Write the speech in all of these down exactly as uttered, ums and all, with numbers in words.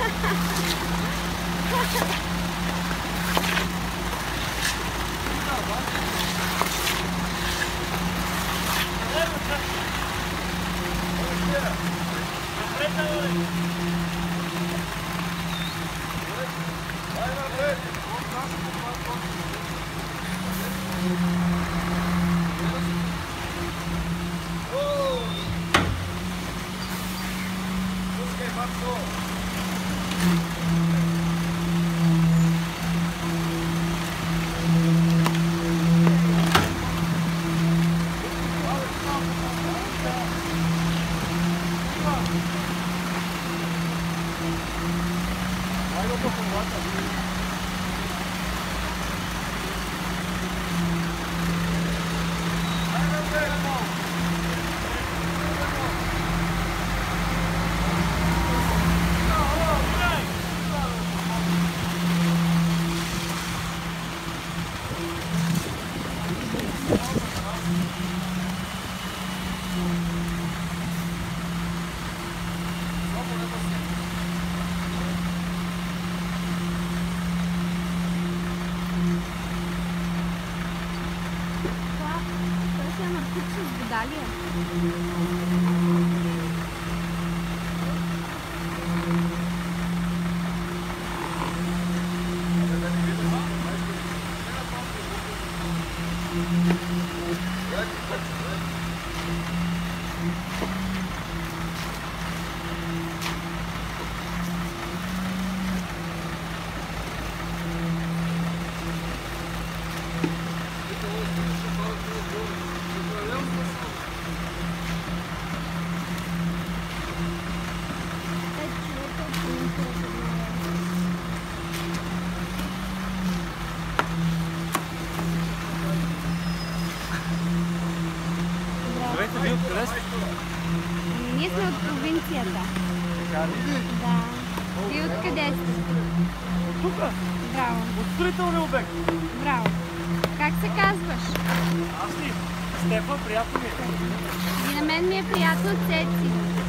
Ние сме от провинцията. Да. И откъде сте? От тук? Браво. От строителния обект. Браво. Как се казваш? Аз ли? Стефан, приятно ми е. И на мен ми е приятно от Цеци.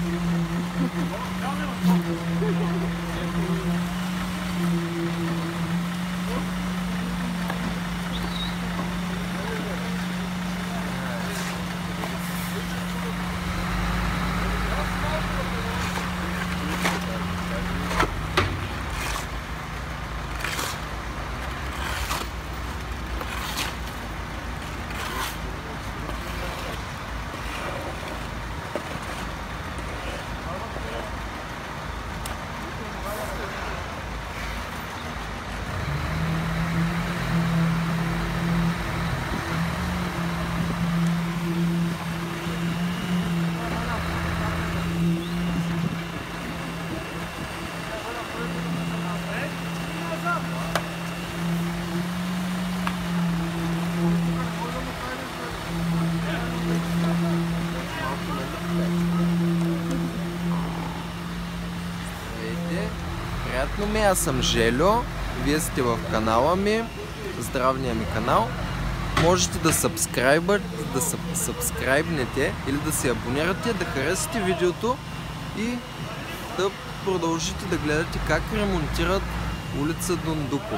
Приятно ми, аз съм Желю, вие сте в канала ми, здравния ми канал. Можете да сабскрайбър, да сабскрайбнете или да се абонирате, да харесате видеото и да продължите да гледате как ремонтират улица Дондуков.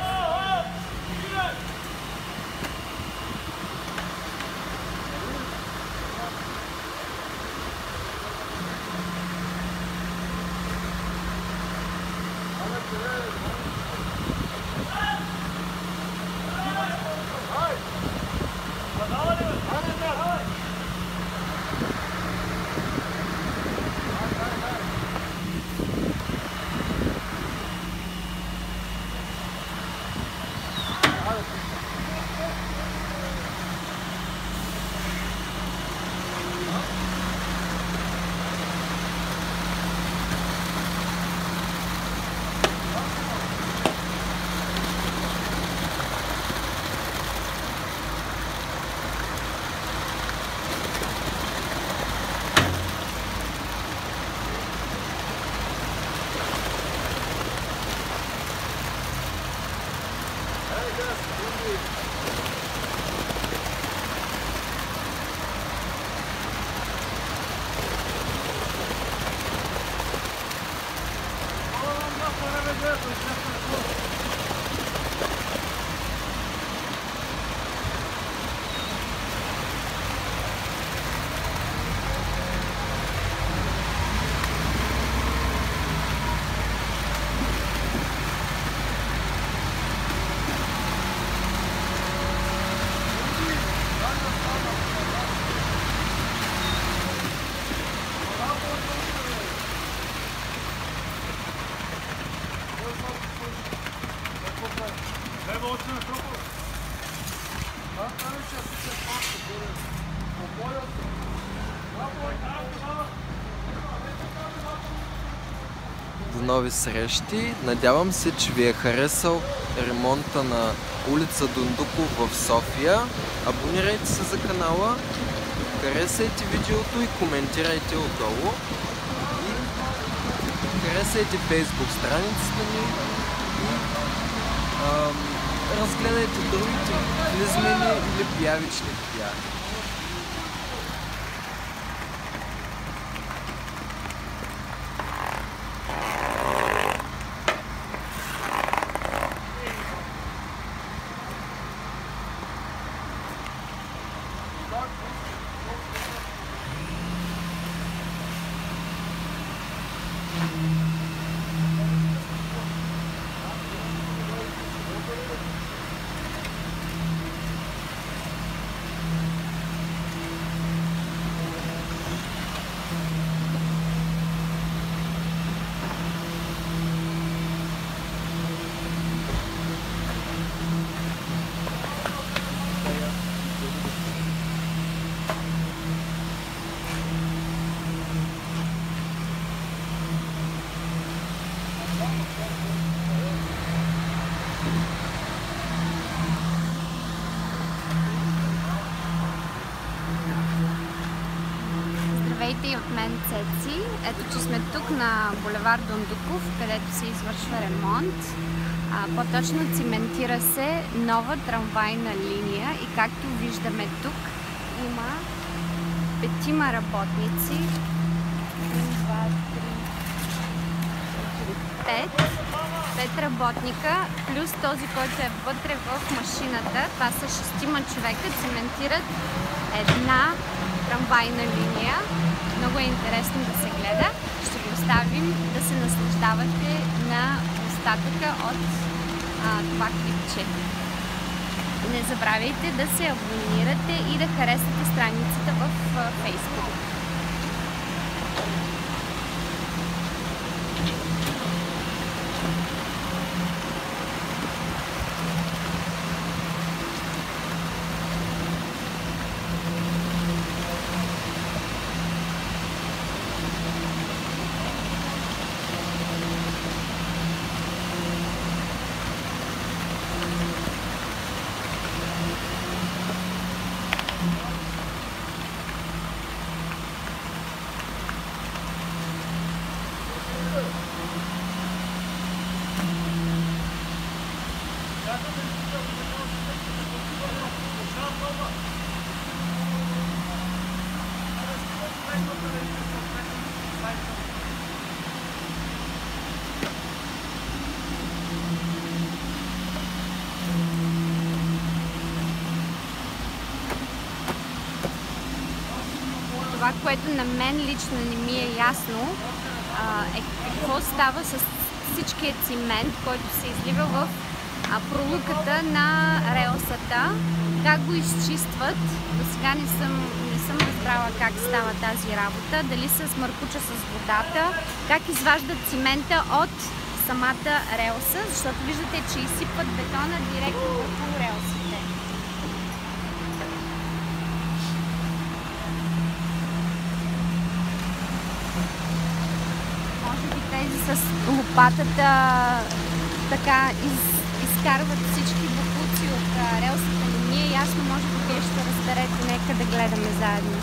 До нови срещи. Надявам се, че ви е харесал ремонта на улица Дондуков в София. Абонирайте се за канала, харесайте видеото и коментирайте отдолу. И харесайте Facebook страницата ни и ам, разгледайте другите клизмени или пиявични пияни. Здравейте и от мен, Цеци. Ето, че сме тук на булевард Дондуков, където се извършва ремонт. По-точно циментира се нова трамвайна линия и както виждаме тук има петима работници. Един, два, три, пет. Пет работника, плюс този, който е вътре в машината. Това са шестима човека, циментират една трамвайна линия. Много е интересно да се гледа. Ще ви оставим да се наслаждавате на остатъка от а, това клипче. Не забравяйте да се абонирате и да харесате страницата в Facebook. Това, което на мен лично не ми е ясно, е какво става с всичкия цимент, който се излива в пролуката на релсата, как го изчистват. До сега не съм, не съм разбрала как става тази работа, дали с маркуча с водата, как изваждат цимента от самата релса, защото виждате, че изсипват бетона директно върху релсите. С лопатата така из, изкарват всички боклуци от а, релсата. Не ми е ясно, може би вие ще разберете. Нека да гледаме заедно.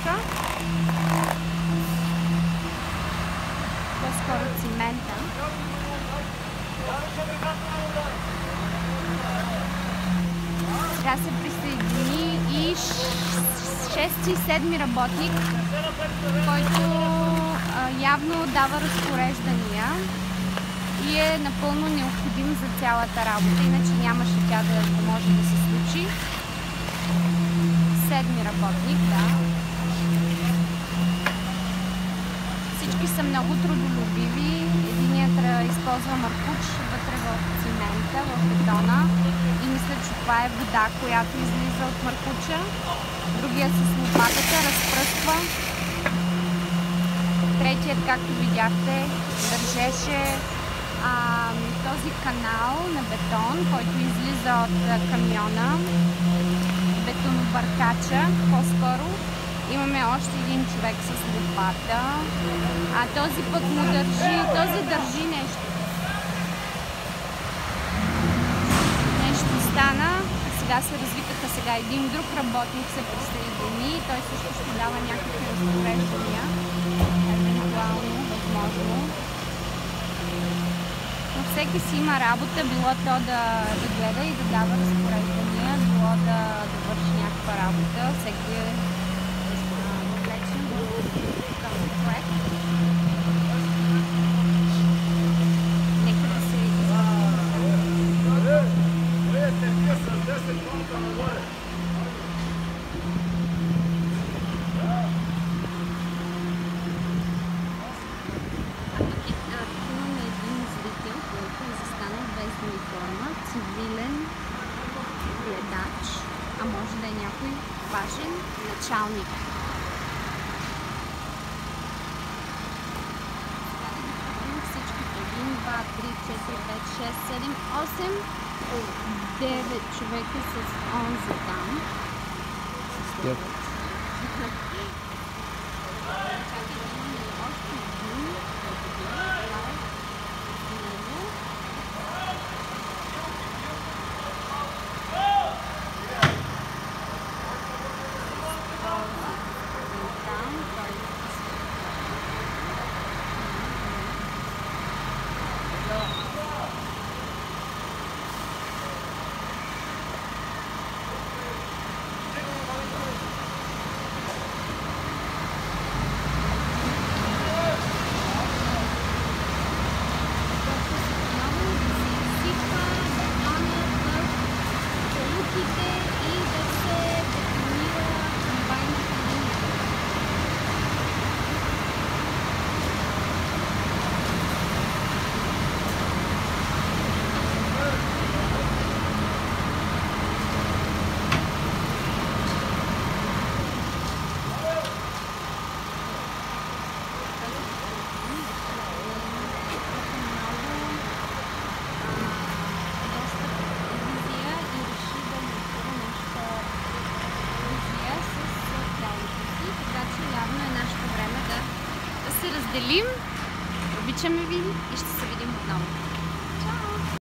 асфалта. По-скоро цимента. Сега се присъедини и шести и седми работник, който а, явно дава разпореждания и е напълно необходим за цялата работа, иначе нямаше тя да, да може да се случи. Седми работник, да. Всички са много трудолюбиви. Единият използва маркуч вътре в цимента, в бетона и мисля, че това е вода, която излиза от маркуча. Другият с лопатата разпръсква. Третият, както видяхте, държеше а, този канал на бетон, който излиза от камиона, бетонобъркача по-скоро. Имаме още един човек с лопата, а този пък му държи, този държи нещо. Нещо стана, сега се развикаха, сега един друг работник се присъедини, той също ще дава някакви разпореждания, евентуално, възможно. Но всеки си има работа, било то да, да гледа и да дава разпореждания, било да, да върши някаква работа, всеки е въвлечен в този проект. Нека да се цивилен гледач, а може да е някой важен началник. Всичките един, два, три, четири, пет, шест, седем, осем, девет човека с онзи там. Yep. разделим. Обичаме ви и ще се видим отново.